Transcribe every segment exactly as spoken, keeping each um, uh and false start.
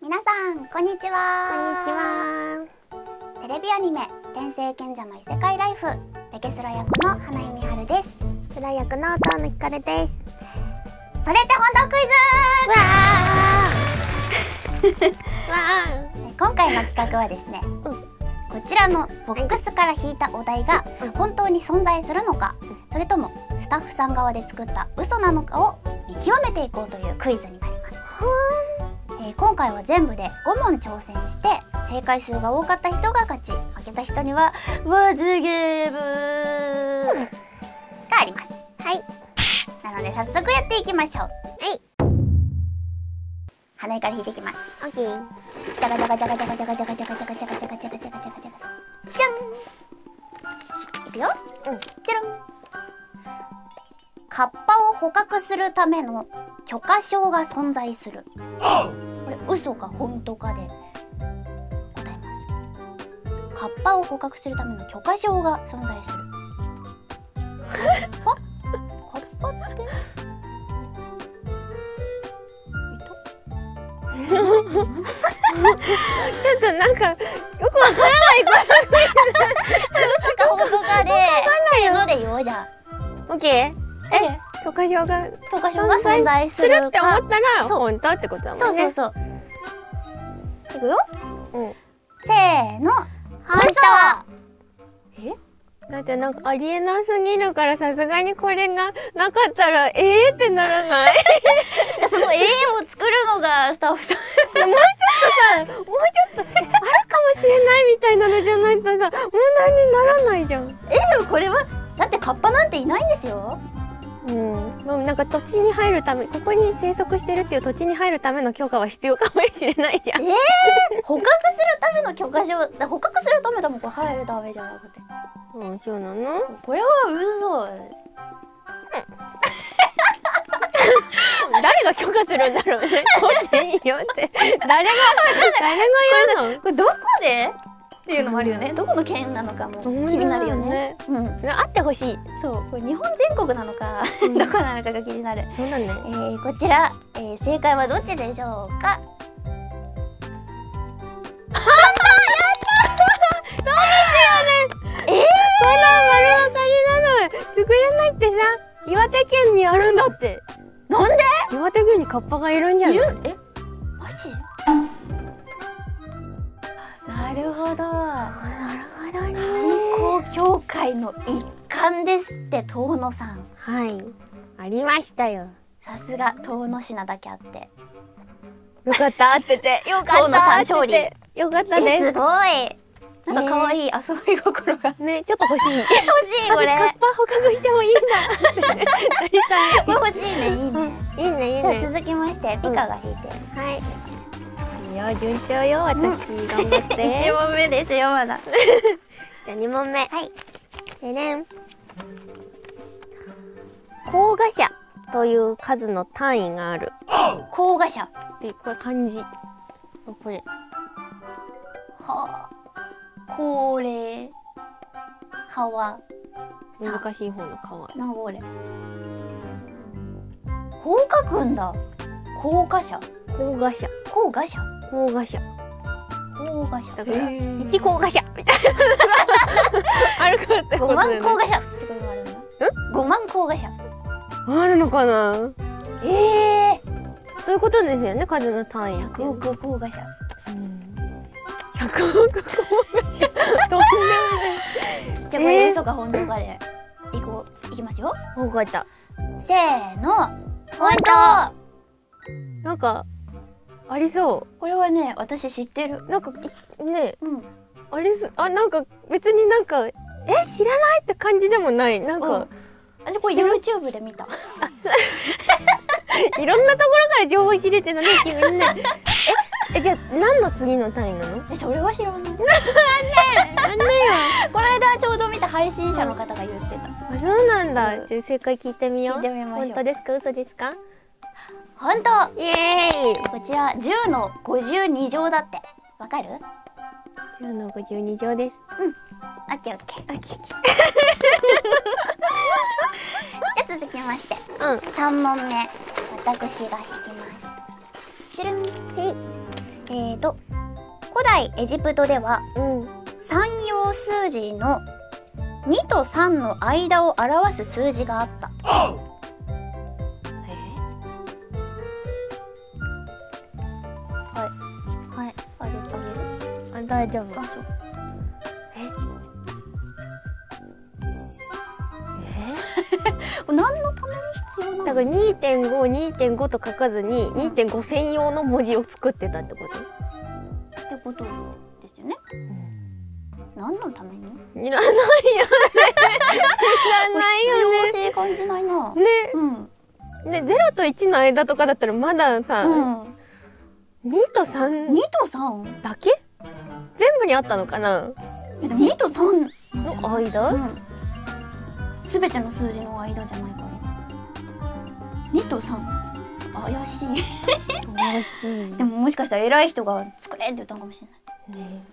皆さんこんにちは。 こんにちは。 テレビアニメ転生賢者の異世界ライフレケスラ役の花井美晴です。 スラ役の遠野ひかるです。 それって本当クイズわーわ今回の企画はですね、 うん、 こちらのボックスから引いたお題が本当に存在するのか、それともスタッフさん側で作った嘘なのかを見極めていこうというクイズになります。えー、今回は全部でご問挑戦して正解数が多かった人が勝ち、負けた人には罰ゲームがあります。 はい。 なので早速やっていきましょう。 はい。 花井から引いていきます。 オッケー。 じゃがじゃがじゃがじゃがじゃがじゃがじゃがじゃがじゃがじゃがじゃがじゃがじゃがじゃがじゃがじゃん。いくよ。 うん。 じゃらん。カッパを捕獲するための許可証が存在する。これ嘘か本当かで答えます。カッパを捕獲するための許可証が存在する。カッパ？カッパってちょっとなんかよくわからないこと嘘か本当かでせーので言おうじゃん。 オッケー。え、許可証が許可証が存在するかって思ったら本当ってことだもんね。 そうそうそう。いくよ。 うん。 せーの。本当。え？ だってなんかありえなすぎるからさすがにこれがなかったらえーってならない？ そのえーを作るのがスタッフさん。 もうちょっとさ、もうちょっとあるかもしれないみたいなのじゃないとさ問題にならないじゃん。 えでもこれはだってカッパなんていないんですよ。 うん、でもなんか土地に入るため、ここに生息してるっていう土地に入るための許可は必要かもしれないじゃん。 えー、捕獲するための許可証、捕獲するためだもんこれ入るためじゃなくて。 うん、そうなの？ これは嘘。 誰が許可するんだろうね。これでいいよって誰が誰が言うの？ これどこで？っていうのもあるよね。どこの県なのかも気になるよね。うん。 あってほしい。 そう、これ日本全国なのかどこなのかが気になる。 そうだね。 えー、こちら、えー、正解はどっちでしょうか。 作れないってさ、岩手県にあるんだって。 なんで？ 岩手県にカッパがいるんじゃない？いる？ え、マジ？なるほど。 なるほどね。 観光協会の一環ですって、遠野さん。 はい、ありましたよ。 さすが遠野市なだけあって。 よかった合ってて。よかった。 遠野さん勝利。 よかったね。 すごい。なんか可愛い遊び心がね、ちょっと欲しい。 欲しいこれ。 カッパ捕獲してもいいんだ。 これ欲しいね、いいね。 いいねいいね。 じゃあ続きましてピカが引いて。 はい。いいよ順調よ私頑張って。 一問目ですよまだ。 じゃあ二問目。 はい。 でねん。高賀者という数の単位がある。 高賀者。 でこれ漢字。これ。 はあ。高齢川難しい方の川。 なんかこれこう書くんだ。高賀者高賀者高賀者高賀者高賀者だから一高賀者みたいなあるかってことだよね。 ごまん高賀者ってこともあるんだ。ごまん高賀者あるのかな。 ええそういうことですよね、数の単位。 ひゃくおく高賀者。 ひゃくおく高賀者。とんでもない。 じゃあこれ嘘か本当かでいこう。いきますよ。 分かった。 せーの。本当。 なんかありそう。 これはね私知ってる。 なんかね、 うん、 ありすあなんか別になんかえ知らないって感じでもない。なんか、うん、 私これ YouTube で見た。あいろんなところから情報知れてるのね君ね。ええじゃあ何の次の単位なの？えそれは知らない。なんでなんでよ。 この間ちょうど見た配信者の方が言ってた。 あそうなんだ。じゃあ正解聞いてみよう。 聞いてみましょう。 本当ですか嘘ですか？ 本当。 イエーイ。 こちらじゅうのごじゅうに乗だって。わかる？ じゅうのごじゅうに乗です。 うん。オッケーオッケー。 オッケーオッケー。 じゃあ続きまして、 うん、 さん問目私が引きます。てるん。 はい。 えーと古代エジプトではうん三葉数字のにとさんの間を表す数字があった。えー、はいはいあげあげるあ大丈夫。 あそうえこれ何のために必要なの？ だから にてんご、にてんご と書かずに にてんご 専用の文字を作ってたってこと？ ってことですよね。何のために？ いらないよね。いらない必よ要性感じないな。 ね。 うん。 ね、ゼロといちの間とかだったらまださ、 うん。 にとさんにとさんだけ？全部にあったのかな？ にとさんの間？ うん。すべての数字の間じゃないから。にとさん怪しい。 怪しい。 でももしかしたら偉い人が作れって言ったのかもしれない。 ね。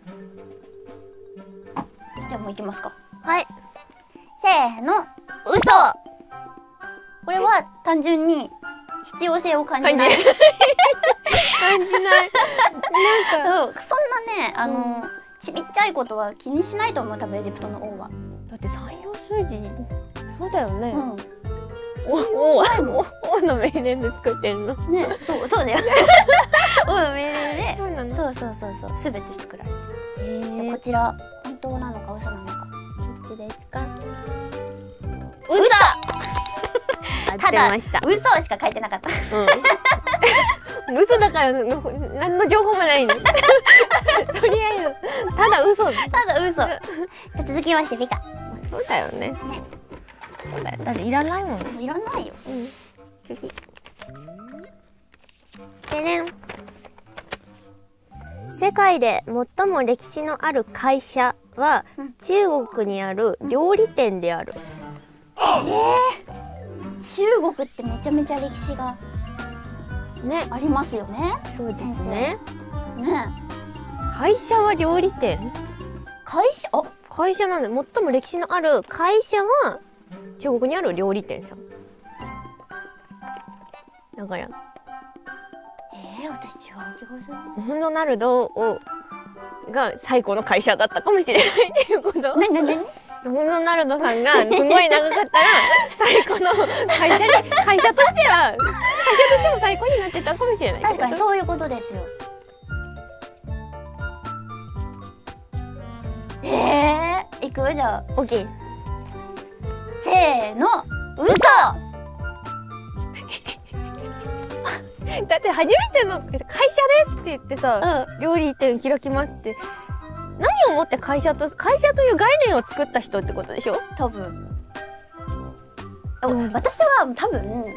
じゃあもういきますか。 はい。 せーの、嘘。これは単純に必要性を感じない。 感じ感じない。なんか、 うんそんなね、あの、うん、ちびっちゃいことは気にしないと思う、多分エジプトの王は。 だって三葉数字、そうだよね。 うん。 お、お、おの命令で作ってるの。 ね、そう、そうだよ。王の命令で、 そうなの。 そうそうそうそう、すべて作られてる。じゃあこへえ。 ちら本当なのか嘘なのか。 どっちですか？ 嘘。 ただ嘘しか書いてなかった。 うん。嘘だからの何の情報もないの。とりあえずただ嘘。 ただ嘘。じゃあ続きまして美香。 そうだよね。ね。そうだよ。だっていらないもん。 いらないよ。 うん。次。でねん。世界で最も歴史のある会社は、うん、中国にある料理店である。 えー、中国ってめちゃめちゃ歴史がねありますよね。 そうですね。 ね。 会社は料理店。 会社あ会社なんで最も歴史のある会社は中国にある料理店さん。だから。 えー、私違う気がする。 マクドナルドをが最古の会社だったかもしれないっていうこと。 なになになに？ マクドナルドさんがすごい長かったら最古の会社に会社としては会社としても最古になってたかもしれない。 確かにそういうことですよ。えー、いくじゃあ。 オッケー。 せーの、嘘。 だって初めての会社ですって言ってさ、うん、料理店開きますって何をもって会社と会社という概念を作った人ってことでしょ？ 多分。うん、私は多分、うん、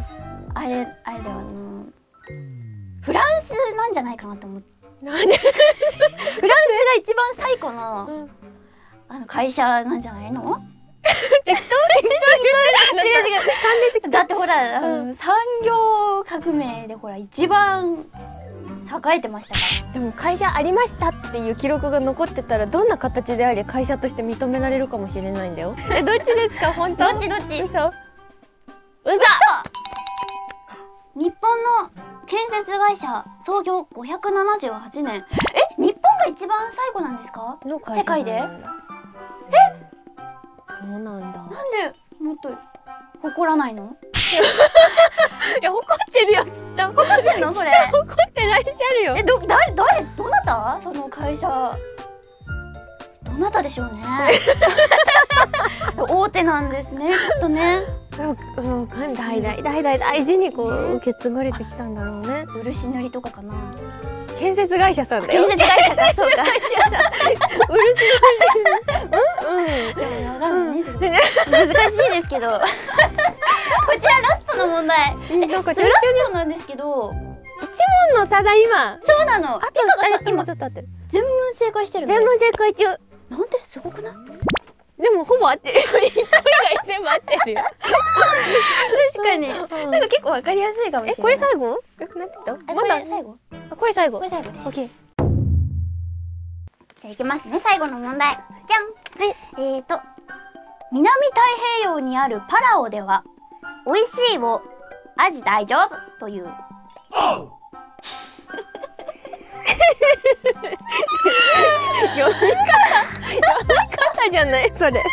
あれあれだよ、あのフランスなんじゃないかなと思って。なんで？フランスが一番最古の、うん、あの会社なんじゃないの？適当適当違う違う。だってほら、うん、産業革命でほら一番栄えてましたから。 でも会社ありましたっていう記録が残ってたらどんな形であれ会社として認められるかもしれないんだよ。え、どっちですか？本当？ どっちどっち？嘘。 嘘。 日本の建設会社創業ごひゃくななじゅうはちねん。え、日本が一番最古なんですか？世界で？え？ そうなんだ。 なんでもっと誇らないの？ いや誇ってるよきっと。 誇ってんのそれ？ 誇ってらっしゃるよ。 え、ど誰誰どなた？その会社どなたでしょうね。大手なんですねきっとね。 うん、代々代々大事にこう受け継がれてきたんだろうね。 漆塗りとかかな。 建設会社さんだよ。 建設会社か、そうか。 漆塗り。難しいですけど。こちらラストの問題。なんかラストなんですけど。 一問の差だ今。 そうなの。 あと今ちょっと合ってる。 全問正解してる。 全問正解中。 なんですごくない？ でもほぼ合ってる。一個以外全部合ってるよ。 確かに。なんか結構わかりやすいかもしれない。 え、これ最後？え、なんて言った？ まだ最後？ あ、これ最後。 これ最後です。 オッケー。 じゃあいきますね。最後の問題。じゃん。はい。えーと南太平洋にあるパラオでは美味しいをアジ大丈夫という。 読み方読み方じゃないそれ。ちょっとちょ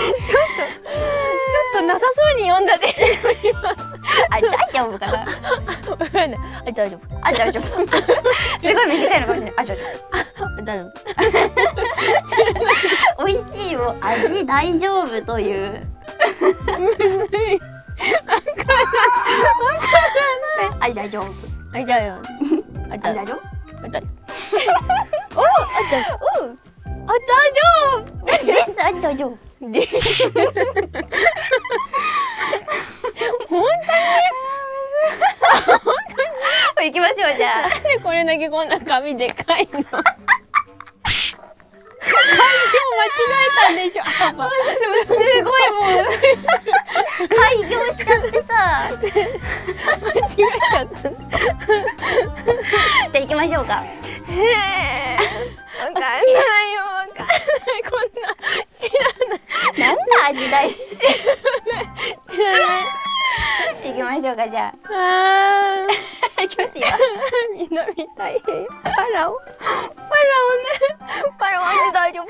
っとなさそうに読んだで。 あれ大丈夫かな。 わかんない。あ大丈夫。 あ大丈夫。すごい短いのかもしれない。あ大丈夫。 大丈夫。 美味しいを味大丈夫という。味大丈夫。 あ大丈夫。 味大丈夫。 あ大丈夫。おあ大丈夫。あ大丈夫。 です。味大丈夫。 です。本当に。 行きましょうじゃあ。 なんでこれだけこんな紙でかいの。開業間違えたんでしょ。 すごいもう開業しちゃってさ。 間違えちゃった。 じゃあ行きましょうか。 へえ。わかんないよわかんないこんな知らない。 なんだ味大。 知らない知らない。 行きましょうかじゃあ。 ああ。 行きますよ。 みんな見たい。パラオ。パラオね。パラオね大丈夫。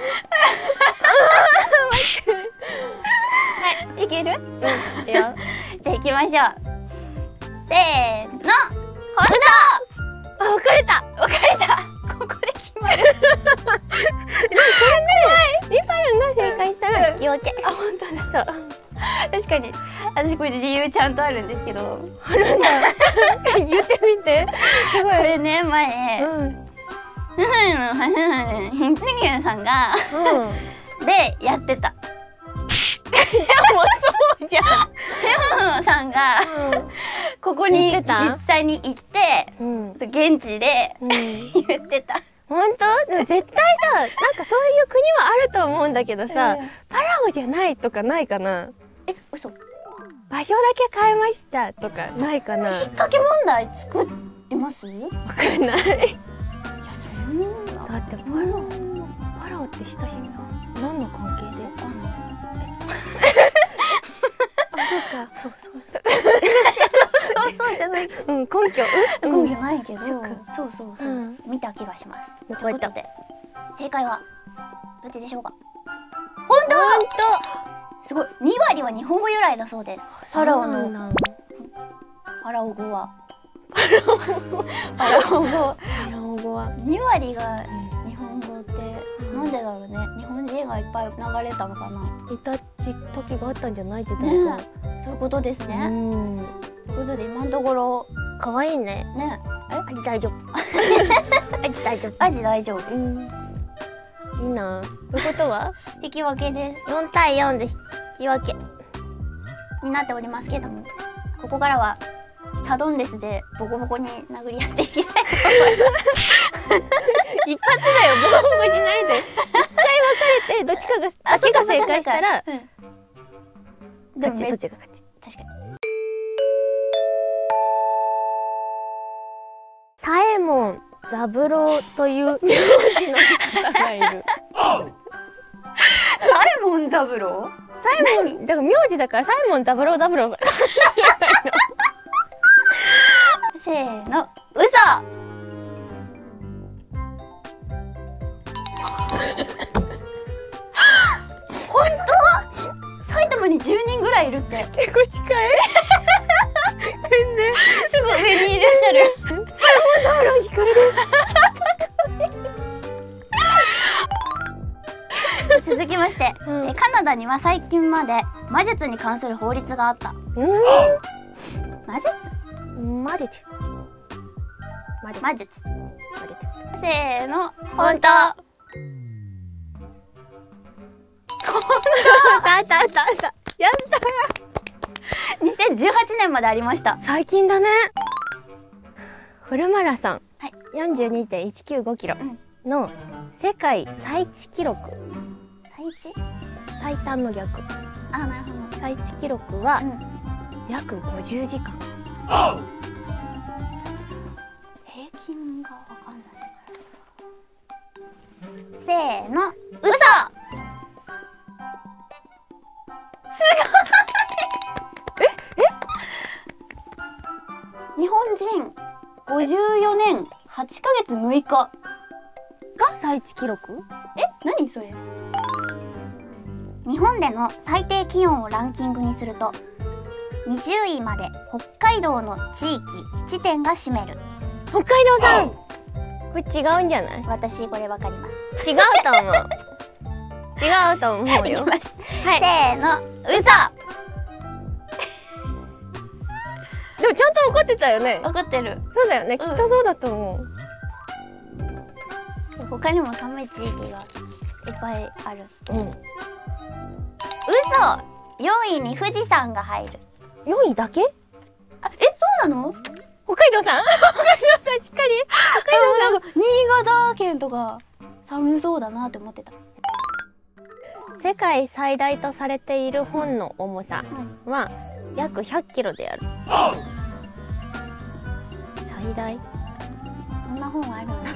はい。いける？ うん。いいよ。 じゃあ行きましょう。せーの。ほんと。 あ分かれた。 分かれた。ここで決まる。 でもこれね、ミパルンが正解したら引き分け。 あ本当だ。そう。確かに私これ理由ちゃんとあるんですけど。 あるんだ。言ってみて。すごい。 これね前。 うん。 ふふのふふのヒントニューさんがでやってた。 じゃあもうそうじゃん。 ふふさんがここに実際に行って、現地で言ってた。 本当？でも絶対さ、なんかそういう国はあると思うんだけどさ、パラオじゃないとかないかな。 え、嘘。 場所だけ変えましたとかないかな。 引っ掛け問題作ります？わかんない。 いや、そんな。 だってパラオ、パラオって親しみな。何の関係で？わかんない。あ、そっか。そうそうそう。そうそうじゃない。うん、根拠。 根拠ないけど。そうそうそう。見た気がします。ということで、正解はどっちでしょうか？本当。本当。すごい。に割は日本語由来だそうです。パラオの。パラオ語は。パラオ語。パラオ語は。に割が日本語ってなんでだろうね。日本人がいっぱい流れたのかな。 いた時があったんじゃない時代が。 そういうことですね。ということで今のところ可愛いね。 ね。え？ 味大丈夫。味大丈夫。 味大丈夫。 いいな。ということは引き分けです。 よんたいよんで引き分けになっておりますけども、ここからはサドンデスでボコボコに殴り合っていきたいと思います。 一発だよ。ボコボコしないで。一回分かれてどっちかがあっちが正解したら勝ち。そっちが勝ち。 確かに。 サエモンザブローという名字の方がいる。 サエモンザブロー？ サエモンだから名字だからサエモンザブローザブロー。 せーの、嘘。本当？埼玉にじゅうにんぐらいいるって。 結構近い。全然すぐ上にいらっしゃる。 サエモンザブローヒカルです。 続きまして、うん、カナダには最近まで魔術に関する法律があった。うん、魔術？ 魔術。 魔術。せーの、 本当。たたたた。やった。 にせんじゅうはちねんまでありました。 最近だね。フルマラソン、はい、よんじゅうにてんいちきゅうごキロの世界最地記録。 最地？ 最短の逆。 あ、なるほど。 最地記録は、うん、約ごじゅうじかん。 平均がわかんないから。せーの、嘘。すごい。ええ？日本人ごじゅうよねんはちかげつむいか。 が最地記録？ え、何それ？日本での最低気温をランキングにするとにじゅういまで北海道の地域地点が占める。 北海道さん、これ違うんじゃない？ 私これわかります。 違うと思う。違うと思うよ。 いきます、 はい、 せーの、嘘。 でもちゃんと分かってたよね。 分かってる。 そうだよね、きっとそうだと思う。 うん、他にも寒い地域がいっぱいある。 うん。 嘘。よんいに富士山が入る。 よんいだけ？ あ、え、そうなの？ 北海道さん？北海道さんしっかり。北海道さん。 なんか新潟県とか寒そうだなって思ってた。 世界最大とされている本の重さは約ひゃっキロである。最大？ そんな本あるの？ で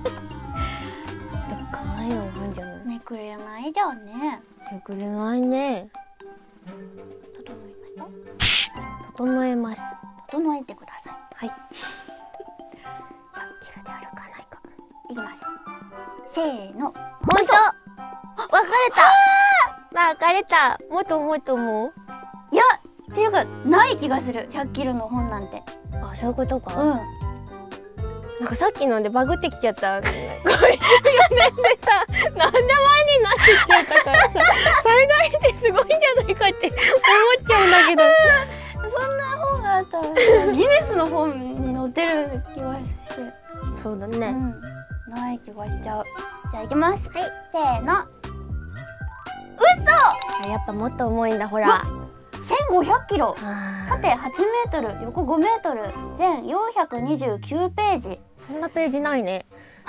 もかわいいの本じゃない？ めくれないじゃんね。 めくれないね。 整いました？ 整えます。 整えてください。 はい。 ひゃっキロで歩かないか。いきます。せーの。 本当。分かれた。分かれた。もっともっと思う？ いや、っていうかない気がする。ひゃっキロの本なんて。 あ、そういうことか。 うん。 なんかさっきのでバグってきちゃった。これよねんでさ、何で前になってきちゃったからさ、最大ってすごいんじゃないかって思っちゃうんだけど。 そんな本があったらギネスの本に載ってる気がして。 そうだね。 うん。ない気がしちゃう。じゃあいきます。はい。せーの。嘘。 あ、やっぱもっと重いんだ、ほら。 せんごひゃっキロ。 あ縦はちメートル、横ごメートル、全よんひゃくにじゅうきゅうページ。 そんなページないね。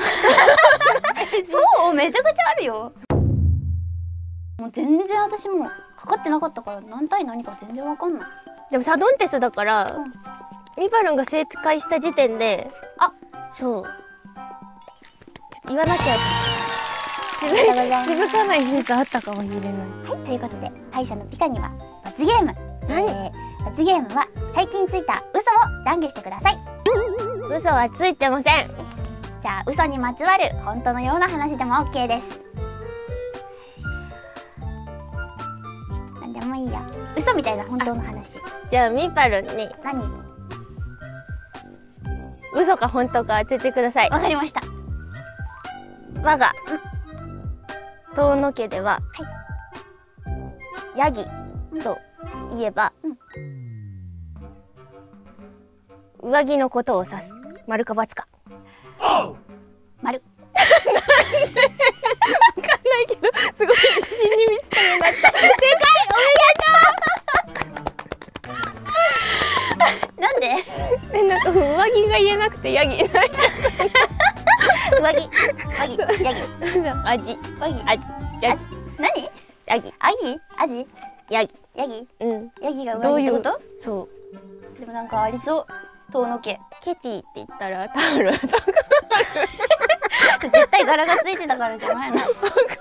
そう、めちゃくちゃあるよ。もう全然私も測ってなかったから何対何か全然わかんない。 でもサドンテスだから、 うん、 ミパルンが正解した時点で、 あ、 そう。言わなきゃ気づかない秘密あったかもしれない。 はい、ということで敗者のピカには罰ゲーム。 何？ えー、罰ゲームは最近ついた嘘を懺悔してください。 嘘はついてません。 じゃあ嘘にまつわる本当のような話でも OK です。なんでもいいよ。嘘みたいな本当の話。 じゃあミパルンに何？ 嘘か本当か当ててください。 わかりました。 我が遠野家では、 はい、 ヤギといえば、うん、上着のことを指す。丸か×か。 丸。 わかんないけど、すごい自信に満ちたようになった。正解、 おめでとう。なんで？ え、なんか上着が言えなくてヤギ。 上着、上着、ヤギ、 アジ、 ワギ、 アジ、ヤギ。 何？ ヤギ、 アギ？アジ？ ヤギ、 ヤギ？ うん。 ヤギが上着ってこと？ そう。 でもなんかありそう。遠野家。 ケティって言ったらタオルとか。 絶対柄がついてたからじゃないの？わかんない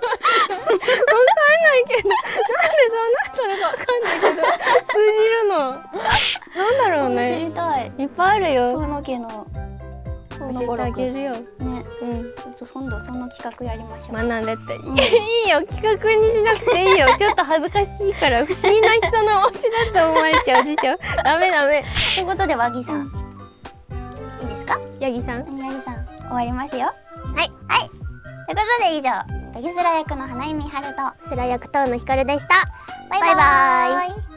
けど、なんでそうなったのかわかんないけど、通じるの。なんだろうね。 知りたい。 いっぱいあるよ。 遠野家の。 教えてあげるよ。ね、 うん。今度その企画やりましょう。 学んでって。うん、いいよ、企画にしなくていいよ。ちょっと恥ずかしいから不思議な人のお家だと思われちゃうでしょ。ダメダメ。 ということで和木さん、いいですか？ ヤギさん。 ヤギさん、終わりますよ。 はいはい。ということで以上、ヤギスラ役の花井美晴とスラ役遠野ひかるでした。 バイバーイ。